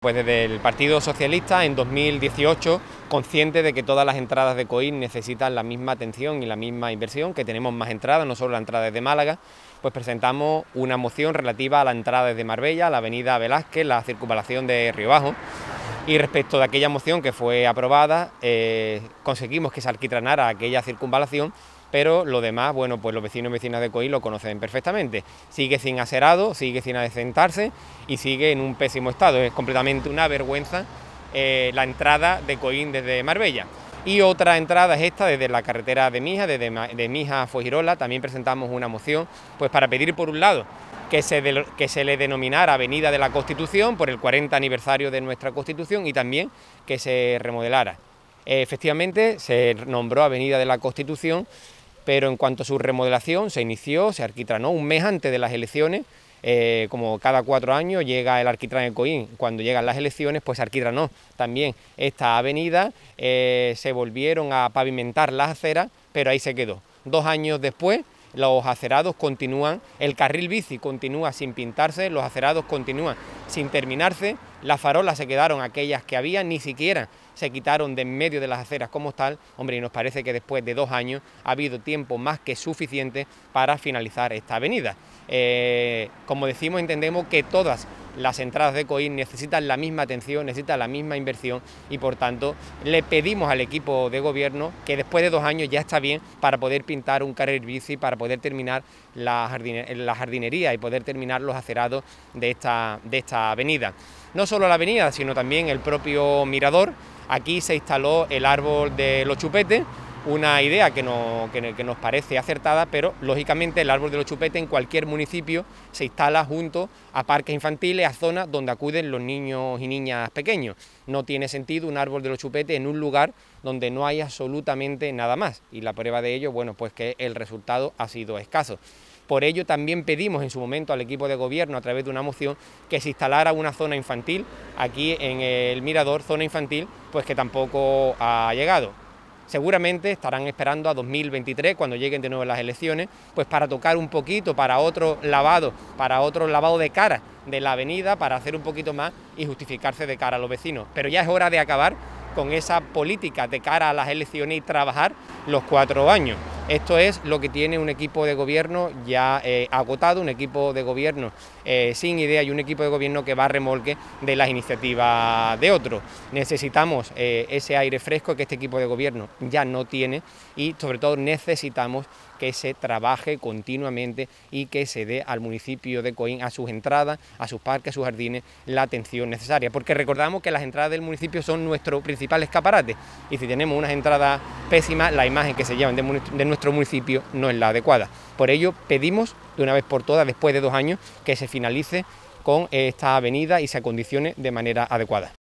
Pues desde el Partido Socialista en 2018, consciente de que todas las entradas de Coín necesitan la misma atención y la misma inversión, que tenemos más entradas, no solo la entrada desde Málaga, pues presentamos una moción relativa a la entrada desde Marbella, a la avenida Velázquez, la circunvalación de Río Bajo. Y respecto de aquella moción que fue aprobada, conseguimos que se alquitranara aquella circunvalación, pero lo demás, bueno, pues los vecinos y vecinas de Coín lo conocen perfectamente. Sigue sin aserado, sigue sin adecentarse y sigue en un pésimo estado. Es completamente una vergüenza la entrada de Coín desde Marbella. Y otra entrada es esta desde la carretera de Mija, de Mija a Fuengirola. También presentamos una moción pues para pedir, por un lado, que se le denominara Avenida de la Constitución por el 40 aniversario de nuestra Constitución y también que se remodelara. Efectivamente se nombró Avenida de la Constitución, pero en cuanto a su remodelación se inició, se alquitranó un mes antes de las elecciones. Como cada 4 años llega el alquitrán de Coín, cuando llegan las elecciones pues se alquitranó también esta avenida, se volvieron a pavimentar las aceras, pero ahí se quedó. 2 años después los acerados continúan, el carril bici continúa sin pintarse, los acerados continúan sin terminarse, las farolas se quedaron aquellas que había, ni siquiera se quitaron de en medio de las aceras como tal. Hombre, y nos parece que después de 2 años ha habido tiempo más que suficiente para finalizar esta avenida. Como decimos, entendemos que todas las entradas de Coín necesitan la misma atención, necesitan la misma inversión y por tanto le pedimos al equipo de gobierno que después de 2 años ya está bien para poder pintar un carril bici, para poder terminar la jardinería y poder terminar los acerados de esta avenida. No solo la avenida, sino también el propio mirador. Aquí se instaló el árbol de los chupetes, una idea que nos parece acertada, pero lógicamente el árbol de los chupetes en cualquier municipio se instala junto a parques infantiles, a zonas donde acuden los niños y niñas pequeños. No tiene sentido un árbol de los chupetes en un lugar donde no hay absolutamente nada más, y la prueba de ello, bueno, pues que el resultado ha sido escaso. Por ello también pedimos en su momento al equipo de gobierno, a través de una moción, que se instalara una zona infantil aquí en el mirador, zona infantil pues que tampoco ha llegado. Seguramente estarán esperando a 2023, cuando lleguen de nuevo las elecciones, pues para tocar un poquito, para otro lavado de cara de la avenida, para hacer un poquito más y justificarse de cara a los vecinos. Pero ya es hora de acabar con esa política de cara a las elecciones y trabajar los 4 años. Esto es lo que tiene un equipo de gobierno ya agotado, un equipo de gobierno sin idea y un equipo de gobierno que va a remolque de las iniciativas de otros. Necesitamos ese aire fresco que este equipo de gobierno ya no tiene y sobre todo necesitamos que se trabaje continuamente y que se dé al municipio de Coín, a sus entradas, a sus parques, a sus jardines, la atención necesaria, porque recordamos que las entradas del municipio son nuestro principal escaparate y si tenemos unas entradas pésimas, la imagen que se llevan de nuestro municipio no es la adecuada. Por ello pedimos de una vez por todas, después de 2 años, que se finalice con esta avenida y se acondicione de manera adecuada.